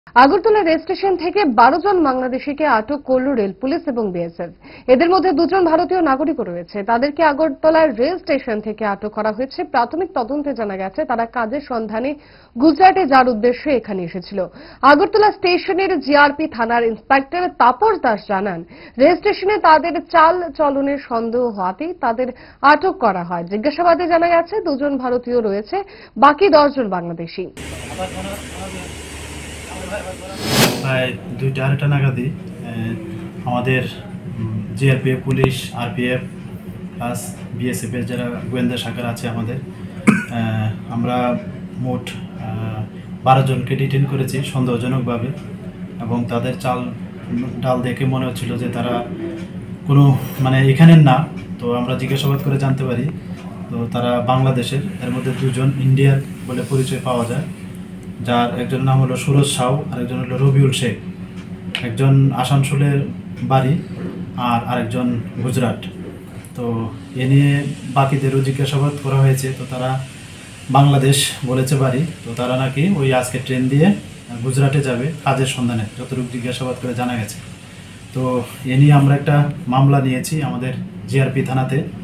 Agartala rail station থেকে 12 জন বাংলাদেশিকে আটক করল রেল পুলিশ এবং বিএসএফ। এদের মধ্যে 2 জন ভারতীয় নাগরিকও রয়েছে। তাদেরকে আগরতলা রেল স্টেশন থেকে আটক করা হয়েছে। প্রাথমিক তদন্তে জানা গেছে তারা কাজের সন্ধানে গুজরাটে যাওয়ার উদ্দেশ্যে এখানে এসেছিল। আগরতলা স্টেশনের জিআরপি থানার ইন্সপেক্টর তাপস দাস জানান, রেল স্টেশনে তাদের চাল চলনের সন্দেহ হওয়াতেই তাদের আটক করা হয়। জিজ্ঞাসাবাদে জানা গেছে 2 জন ভারতীয় রয়েছে, বাকি 10 জন বাংলাদেশি। প্রায় 2টা নাগাদই আমাদের GRPF police, RPF plus BSF এর যারা গোয়েন্দা শাখার আছে আমরা মোট 12 জনকে ডিটেইন করেছি সন্দেহজনকভাবে, এবং তাদের চাল ডাল দেখে মনে হচ্ছিল যে তারা কোনো এখানের না। তো আমরা জিজ্ঞাসাবাদ করে জানতে পারি তো তারা বাংলাদেশের। এর মধ্যে 2 জন ইন্ডিয়ার বলে পরিচয় পাওয়া যায়, যার একজন নাম হলো সুরজ সাউ আর একজন হলো রবিউল শেখ। একজন আসানসোলের বাড়ি আর আরেকজন গুজরাট। তো এ নিয়ে বাকিদেরও জিজ্ঞাসাবাদ করা হয়েছে। তো তারা বাংলাদেশ বলেছে বাড়ি। তো তারা নাকি ওই আজকে ট্রেন দিয়ে গুজরাটে যাবে কাজের সন্ধানে, যতটুকু জিজ্ঞাসাবাদ করে জানা গেছে। তো এ নিয়ে আমরা একটা মামলা নিয়েছি আমাদের জিআরপি থানাতে।